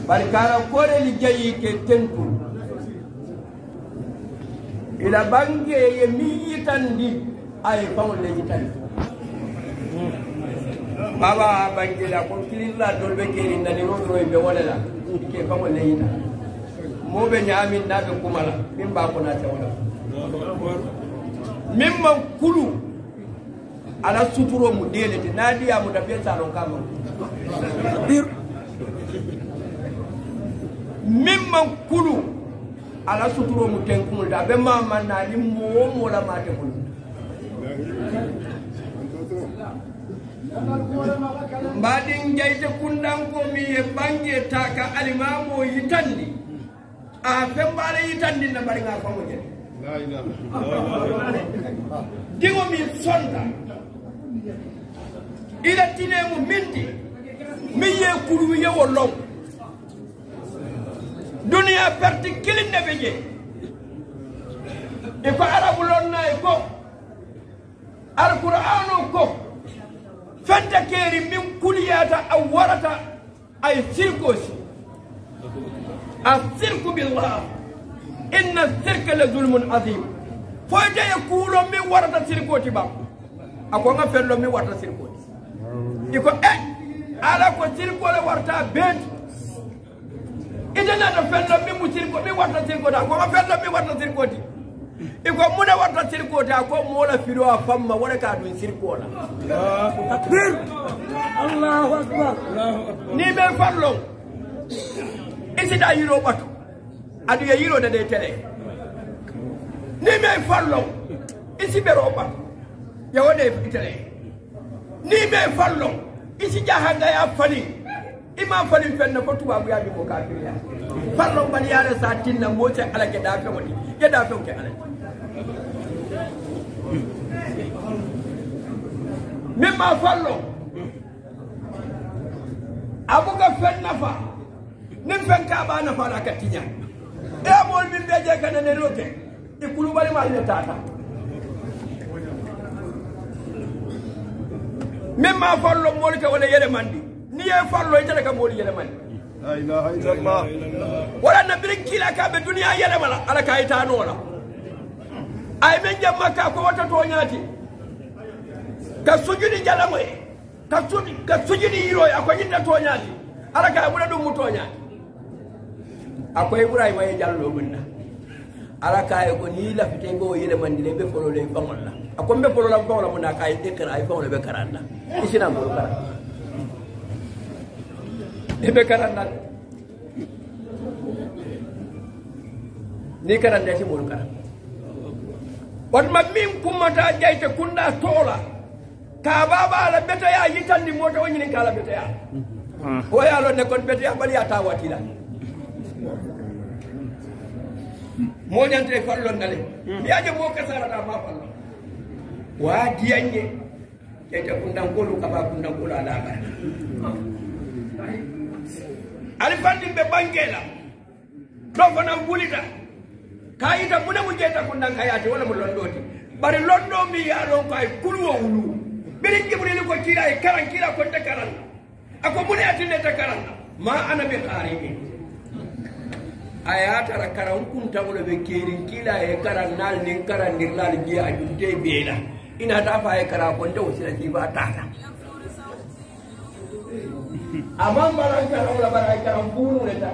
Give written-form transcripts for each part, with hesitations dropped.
barkara kore li jayi ke tentu ila bange ye mi yitandi ay fawon le yitandi baba bange la ko kililla dolbe keri ndani no roy be wala ke fawon le yitandi mo be nyamin na be kumala min ba ko na tawala mimma kulu ala suturo mu delete nadiya mu da pesa non kama mimma kulu ala suturo mu tenkul da be mama na ni mo la mate kulu mbadin jayte kundan ko mi e bange taka alimamo yitandi a fembale yitandi na bari nga famo je la ilaha dingo mi sonda ila tinemu minti mi ye kulu ye wolong dunia perti kilin ne beje e ko arabu lonna e ko alqur'anu ko fanta keri min kuliyata aw warata ay sirkosi الشرك بالله إن الشرك لظلم عظيم فوجا يقول من ورد الشركوتي با أكون فعل من ورد الشركوتي يقول على كل شرك ولا ورد بيت إذا أنا فعل من مشرك من ورد الشركوتي أكون فعل من ورد الشركوتي يقول من ورد الشركوتي أكون مولا فيلو أفهم ولا كادو الشرك ولا تكبير الله أكبر نيم فعلهم isi da yiro bato adu ya yiro da de tele ni me fallo isi bero bato ya wode tele ni me fallo isi jahanga ya fali ima fali fenna ko tuba bu ya bi ko kafiriya fallo bani ya da satin nan moce alake da fa wadi ya da fa ke alake mimma fallo abuga fenna fa nin fen ka ba na fala katinya e mol min beje kana ne roke e kulu bali ma ne tata mimma fallo mol ka wala yele mandi ni e fallo e tele ka mol yele mandi la ilaha illallah wala nabirin kila ka be duniya yele mala ala ka ita no wala ay men jamma ka ko wata to nyati ka sujudi jalamoy ka sujudi yiro ya ko nyinda to nyati ala ka mu dum mu to nyati akwai Ibrahima ya jallo bunna ala kay ko ni la fite go yele mandile be folo le fangol la akom be folo la fangol mun kay dekra ay fangol be karanda isina mo kara be karanda ni karanda ci mo kara wat ma min kumata jayte kunda tola ka baba la beta ya yitandi mota woni ni kala beta ya o ya lo ne kon beta ya bali ata watila mo ñantre fallo ndale yaaje mo kasara ta ma fallo wa diyanye e ta kundan golu ka ba kundan golu ala ba ali fandi be bangela do fana bulita kayita mune mu jeta kundan kayati wala mo londoti bari londo mi ya lon kay kulwo wulu birin jibril ko kira e karan kira ko te karan ako mune atinde te karan ma ana bi qaribi ayata ra karan kunta wala be kerin kila e karan nal nin karan nirlal ji ajunte bela ina ta fa e kara ko ndo sila ji ba tata amam baran karan wala baran karan bunu le ta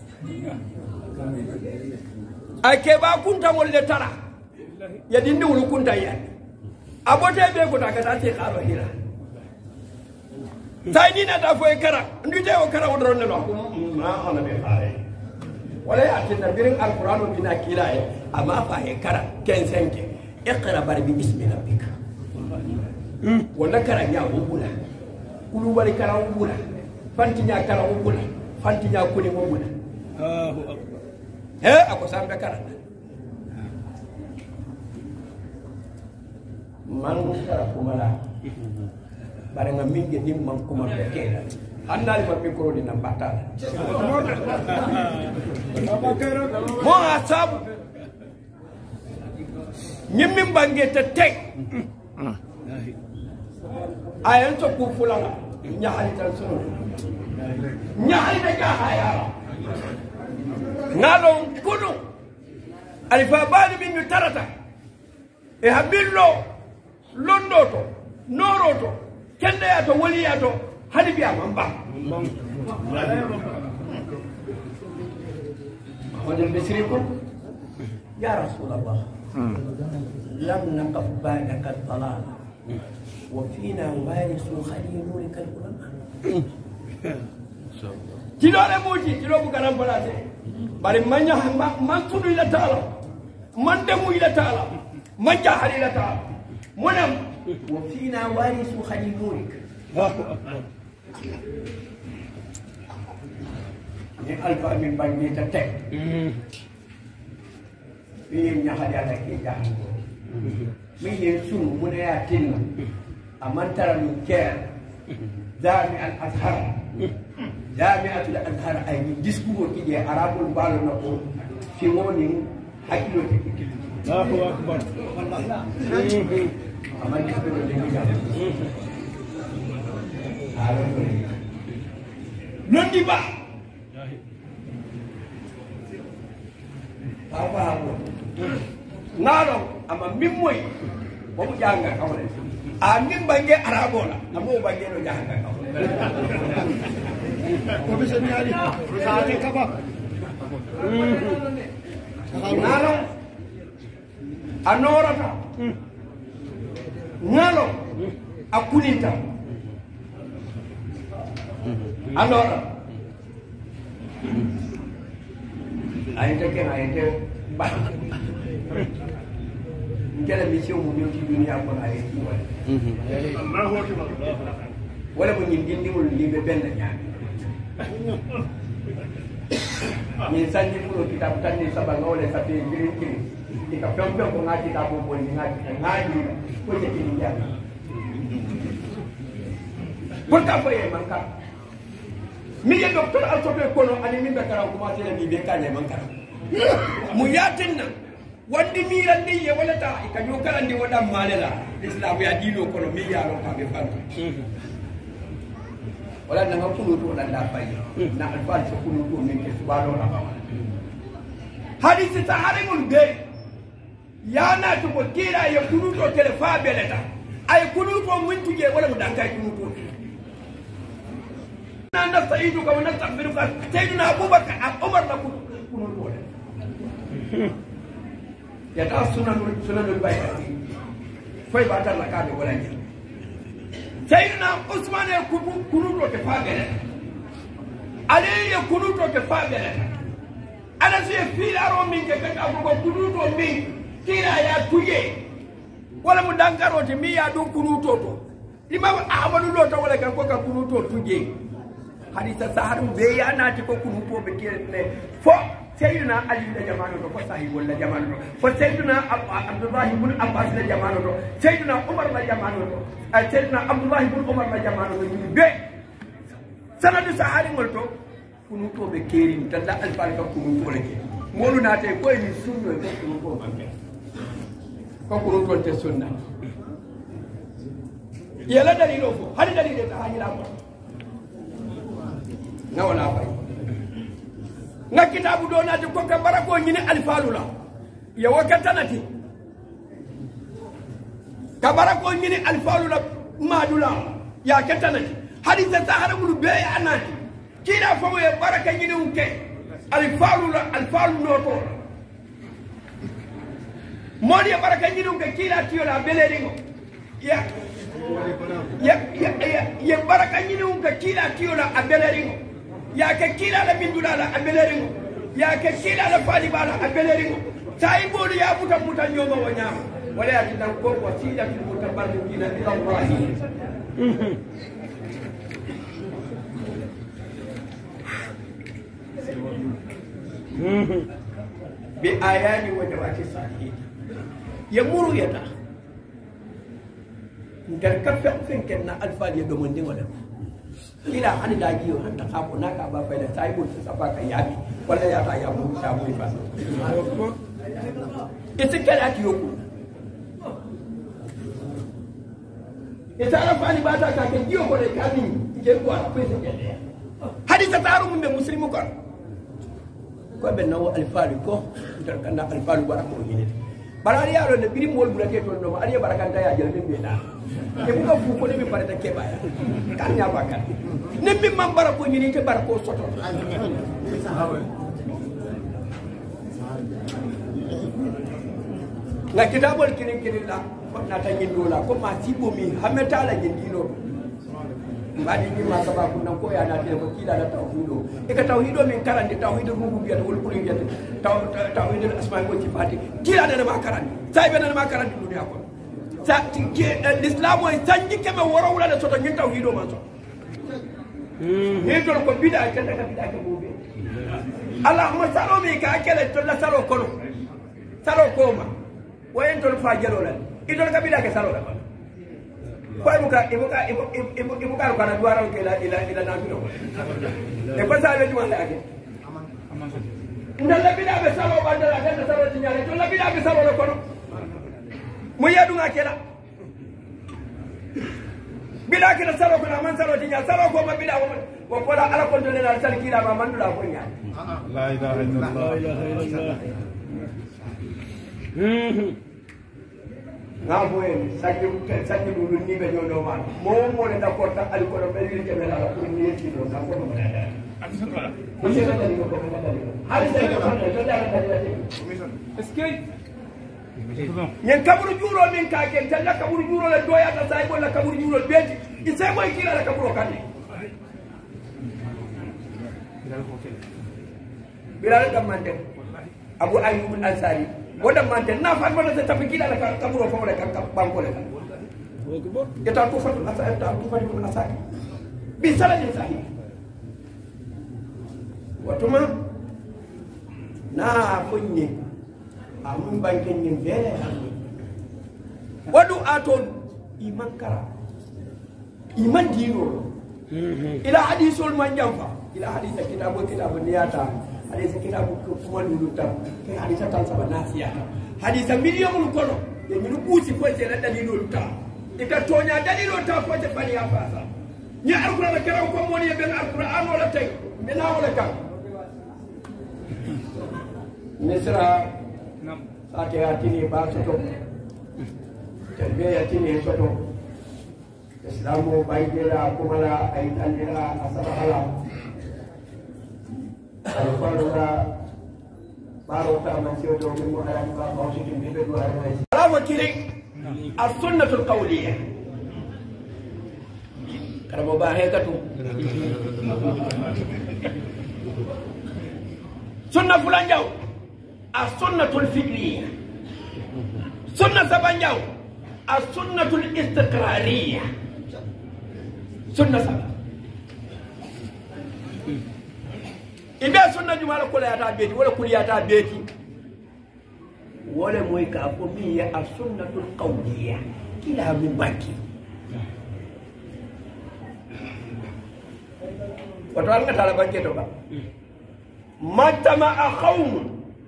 ake ba kunta wala tara ya dindi wulu kunta ya abote be ko ta ka ta ce karo hira sai ni na ta fo e kara ndite o kara wodron ne no ma ana be fare wala ya tinna birin alqur'anu bina kilaye amma fa he kara ken senke iqra bar bi ismi rabbika wala kara ya ubula kulu bari kara ubula fantinya kara ubula fantinya kuni ubula ako sambe kara man kara kumala bare ngaminge dim man kuma bekela andali ma mikro di nambata mo asab nyimmin bange te tek ayan to ku fulala nyaali tan sunu nyaali halita jahaya ngalon kunu alifa bani min tarata e habillo londoto noroto kende ya to woli ya to hadi biya mamba wajen bisrikum ya rasulullah lam naqaf ba'daka al-talal wa fina warisu khalilun kal-ulama kilo le muji kilo bu garam balate bari manya man tudu ila taala man demu ila taala man jahali ila taala munam wa fina warisu khalilun ni alfa min bangi ta tek mi nyahali ala ke jahango mi yesu mun ya tinna amantara min ker dami al azhar jami'atu al azhar ay discours ki je arabul balo nako fi woni hakilo ki Allahu akbar wallahi aman ko de ni londi ba apa ngalo ama mimmoy bo mu janga kawle a min bange arabola amo bange no janga kawle ko bisa ni ali saate kaba ngalo anorata ngalo akunita allora aite ba ngela mission mu ñew ci dunya ko ay ci wala bu ñi dindimul li be ben ñaan ni sanni ko kitab tan ni saba ngole sa fe ngiri ngiri ika pempe ko ngati ta bo bo ngati ngati ko je ci ñaan pour ka faye man ka mi ye docteur alsobe kono ani min be kara ko ma tele mi be kane man kara mu yatinna wandi mirandi ye wala ta ka jo karandi wada malela islam ya dino kono mi ya ro ka be fanta wala na ngakulu to la fay na alfal so kulu to min ke subalo la ba hadisi ta harimul be ya na to ko kira ye kulu to tele fa beleta ay kulu to mun tuje wala mu dankai kulu to na nastaiduka wa nastaghfiruka sayyidina abubakar umar la kulu to ya ta sunanul bayhaqi fay ba tan la ka de wala ni sayyidina usman ya kunuto ke fagere ali ya kunuto ke fagere ana se filaro min ke ka ko kunuto min kira ya tuye wala mu dankaro te mi ya do kunuto to imam ahmadu lo to wala ka ko ka kunuto tuje hadisa saharu be ya na ti ko kunuto be kire fo sayyidina ali da jamanu ko sahi wala jamanu fo sayyidina abdullah ibn abbas da jamanu sayyidina umar da jamanu sayyidina abdullah ibn umar da jamanu be sanadu sahari molto kunu to be keri tanda albarka kunu to leke molu na te ko ni sunno ko kunu to banke ko kunu to te sunna yala dalilo fo hadi dalile ta hanyira ko na wala fay na kitabu dona de ko ka barako nyini alfalula ya wakatanati ka barako nyini alfalula madula ya katanati haditha sahara mulu be anati kila fo ya baraka nyini unke alfalula alfalu noto modi ya baraka nyini unke kila tiyo la beleringo ya baraka nyini unke kila tiyo la beleringo ya ke kila la mindula la abeleringo ya ke kila la fali bala abeleringo sai bolu ya buta muta nyoma wanyama wala ya kitan ko wasila fil mutabarrikina ila Allah bi ayani wa dawati sahih yamuru yata ngar kafe fenken na alfa ya do monde wala kila hani da giyo hanta kapo naka ba fa da taibu ta safa ka yabi wala ya ta yabu ta mu fa ita kala ki yoku ita ala fani ba ta ka giyo ko da kami ke ko a pese ke hadisa taru mumbe muslimu ko be nawo alfalu ko dal kanda alfalu barako yini barari yalo ne biri mol bulake to no ari barakanta ya jere be da e bu ko fu ko ne be parata ke baya kan nya bakal ne bi mam barako yini te barako soto na kitabol kinin la na ta dola ko ma tibo mi hameta la jindino ngadi ni ma sababu nan ko ya na te ko kila da tauhido e ka tauhido min karande tauhido rububiyya wal uluhiyya tauhido asma'i wa sifati kila da ma karande sai be na ma karande duniya ko sa ke l'islam wa sanji ke ma woro wala da soto ngi tauhido ma so ni to ko bid'a ka da bid'a ka bobe allahumma salo mi ka kele to la salo kono salo koma wayen to fa jelo la idol ka bid'a ka salo la kwa ibuka kana duara ila na bino e pasa le duwa la ke ndala bida be salo bandala de salo tinyale to la bida be salo le kono mu yadu ngakela bida ke salo kono man salo tinyale salo ko ma bida ko ko la ala ko de la sal kila ma mandula ko nya la ilaha illallah ngabo en sakki dulu ni be nyodo ma mo le d'accord ta ali ko be li ke la ko ni ci do na ko ma da ko ci da ni ko ma da hali da ko da est-ce que nyen kaburu juro min ka ke talla kaburu juro le doya ta sai ko la kaburu juro beti isai ko kila la kaburu kan bilal gamante abu ayyub al-ansari wada mante na fa ma ta tafi kila la kaburo fa wala ka banko le eta ko fa asa eta ko fa ko na sa bi sala ni sahi watuma na funye amun banken ni bele wadu aton iman kara iman dino ila hadisul manjamfa ila hadis kitabu niyata hadis kitabu kuma luluta kai hadis tan saba nasiya hadis miliyon kono de minu buti ko ce da dalilul ta ita tonya dalilul ta ko ce fani afasa ni alquran karaw ko moni ben alquran wala tay mina wala kan misra sate atini ba soto terbe atini soto islamu baydira kumala ay tandira asabala alfarura barota man siyoto min muharam ka bawsitin be do arway ala wakili as-sunnatul qawliyya karamo ba hekatu sunna fulan jaw as-sunnatul fi'liyya sunna sabanjaw as-sunnatul istiqrariyya sunna sabah ibe sunna jumala kula ya ta beti wala kuliya ta beti wala moy ka ko mi ya as-sunnatul qawliyya kila min baki wato an ga tala banke to ba matama qawm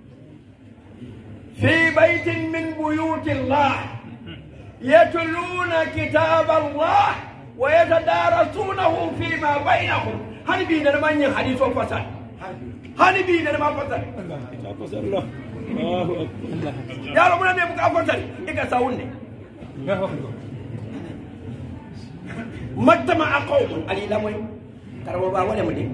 fi baytin min buyuti Allah yatluna kitab Allah wa yatadarasunahu fima bainahum hal bi da manyan hadithon fasal hal bi da ma fasal ya lo mun ne buka fasal iga sawunne matama qawm alila moy karamo ba wala mudi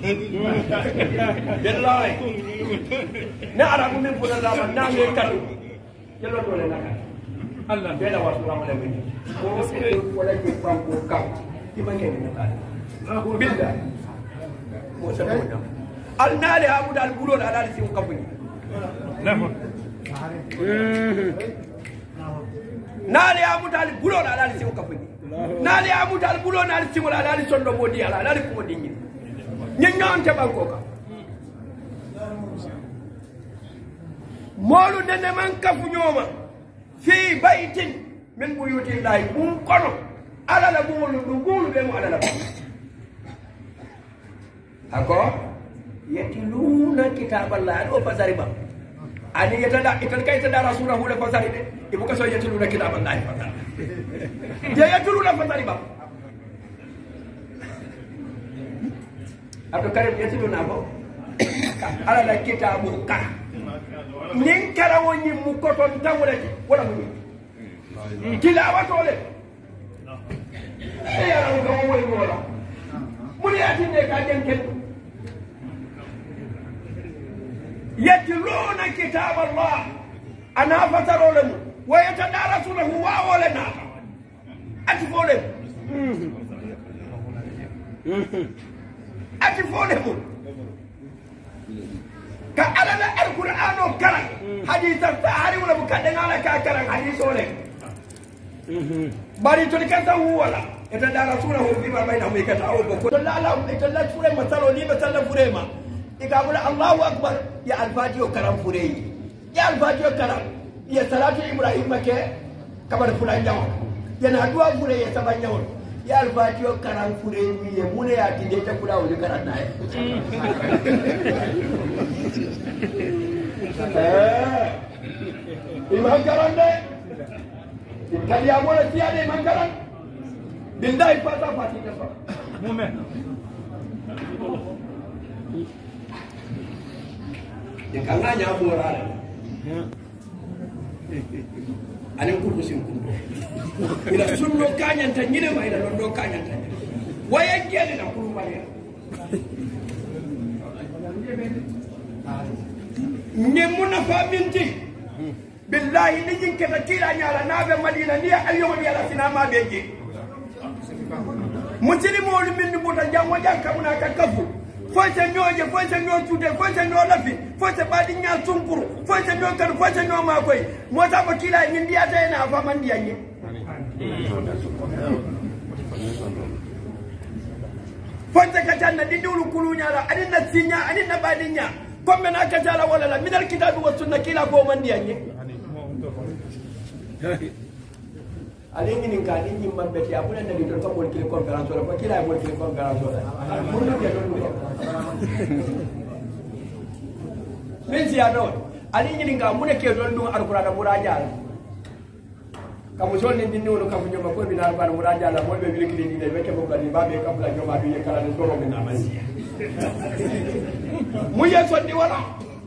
billahi na arabu min fulan la na ngi kadu yelo dole na Allah bela wasu ramala mudi ko se wala ke banko ka timange ni ka billah mo sa ko alnali abu dal bulo da dal si ko kabuni nali abu dal bulo da dal si ko kabuni nali abu dal bulo na si wala dal sondo modi ala dal ko dingi nyen te banko ka molu de man kafu nyoma fi baitin min buyuti llahi kono ala la bulu dugulu be mo ala la ako yatiluna kitaballah do fasari ba ani yatada ital kay tada rasulahu la fasari de ibu ka so yatiluna kitaballah fasari ya yatiluna fasari ba ato karim yetido na ko ala la kitabu ka nin kala woni mu koton tawre wala mu tilawa tole e ya ko mo woni wala mun yati ne ka jenkel yatluna kitab Allah ana fatarolem wa yatadarasuhu wa walana atfolem atfolem ka alala alqur'ano karan hadith tahari wala bukadanga ka karan hadith ole bari to kanta wala yatadarasuhu bima bainahum ikata'u ko la la italla fure matalo ni batalla furema ikabula Allahu akbar ya al-fatiha karam furei ya al-fatiha karam ya salatu ibrahim make kabar fulan jawo yana duwa fure ya sabanya won ya al-fatiha karam furei ya mune ya tinde ta kula wuri karan nae imam karan de kali amole tiade imam karan billahi fata fatiha fa mumen yang kanga nya moral anen kurbu sim kurbu ila sunno kanyan tan nyine ma ila londo kanyan tan waya gele na kurbu bari nyemuna faminti billahi ni jinke ta kila nyala nabe madina ni ayyuma bi ala sinama beje mutini mo min buta jamwa jakamuna kakafu foce ñoje foce ño tude foce ño lafi foce badi nya tunkuru foce ño kan foce ño ma koy mota ba kila ñi ndiyata ena fa man ndiyanyi foce ka tanna di dulu kulunya la adina sinya adina badinya comme na ka tala wala la minal kitabi wa sunna kila ko man ndiyanyi ale ngini ka ni nyimba beti abuna na dito ko mo kile conférence wala ko kila mo kile conférence wala mo no ya do men si ado ale ngini ka mo ne ke do ndum alquran muraja ka mo jolni dinni wala ka mo nyoma ko bi na alquran muraja la mo be bi kile ni de be ke mo ka ni ba be ka bla nyoma bi kala ni so ro na masiya mo ye so di wala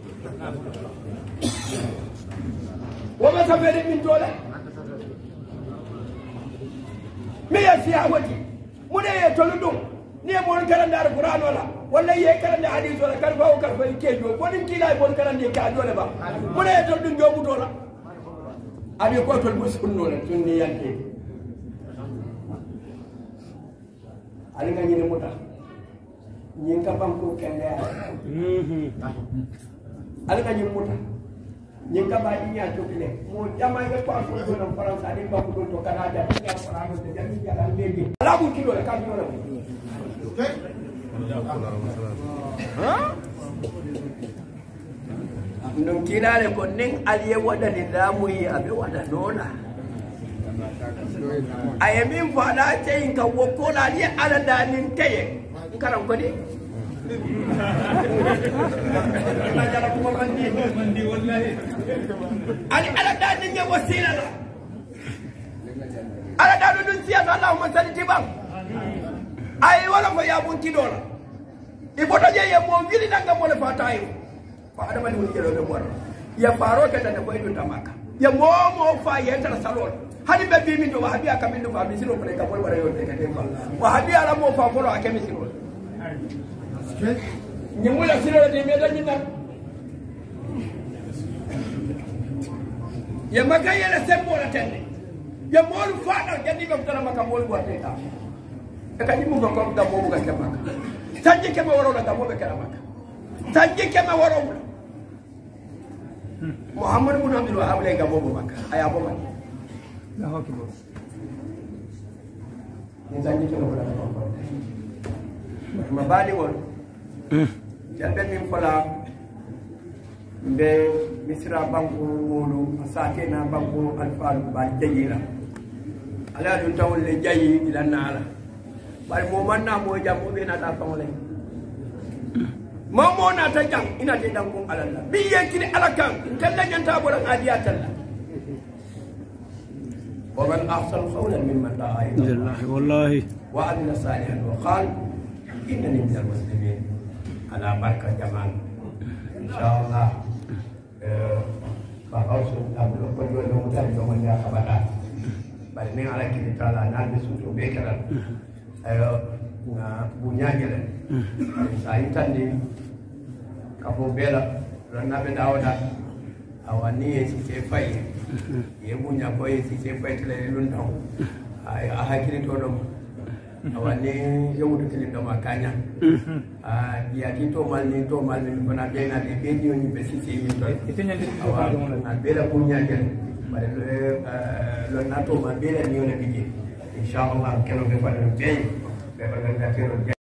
wa ma sabere min dole me ya siya wati mune ya toludum ni mo karanda alquran wala ye karanda hadith wala karfa o karfa ke jo ko dim kila mo karanda ka dole ba mune ya toludum jobu dola abi ko tol musunno la tunni yanke ali nga ni muta nyi ka bam ko kende ali nga ni muta nyi ka ba nya to kile mo jama ga ko so do na faransa ni ba ko to canada ni ya faransa de jami ya la legi la bu kilo la ka kilo la ndum kilale ko ning aliye wada ni damu yi abe wada dona ayamin fada tayin ka wokola ni ala danin taye karam ko de ali ala danin ya wasila la ala dadu dun siya Allahumma salli tibam ay wala fa ya bun kidola iboto je ye mo wili danga mo le fatayo fa adama ni wili do mo ya faro ka tan ko idu tamaka ya mo fa ye tan salon hadi be bi min do wahabi aka min do fa bi sino ko ka mo wala yo te ka te fa wahabi ala mo fa folo aka mi sino ni mo la sino de me da min na ya magaya la sembo la tende ya mo fa da jadi be tara maka mo wa te ta ka ni mo ko da mo ga maka tanje ke ma waro da mo be kala maka tanje ke ma waro Muhammad bin Abdul Wahab le ga mo maka aya bo maka la hokki bo ni tanje ke mo da ma bali won ya ben min fala be misra banku wolu asake na banku alfal ba jayira ala dun tawol le jayi ila nala bari mo manna mo jambo be na ta famole mo na ta jam ina te dan kun alalla bi yakini alakan kalla nyanta boran adiyatalla wa man ahsanu qawlan mimman da'a ila Allah wallahi wa amila salihan wa qala innani minal muslimin ala barka jaman inshallah fa hausu abdo ko do no tan do man ya kabata bari ni ala ki taala nan be suto be kala ayo na bunyanyele sa itandi kapo bela rana be dawda awani esi se fay ye bunya ko esi se fay tele lundaw ay ahakiri to do awani yewuto kili do makanya ya to malni bana bena de bedio ni be sisi ni to itenyande ko ba do na bela bunyanyele bare lo nato ma bela ni ole bije inshallah kelo be fa be be